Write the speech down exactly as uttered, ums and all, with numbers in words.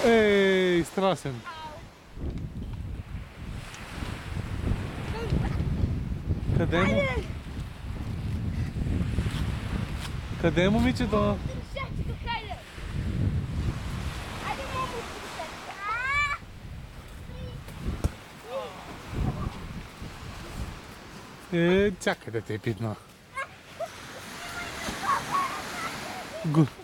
Ей, страшен. Къде му? Къде е момичето? Е, чакай да те е пипна. Гу.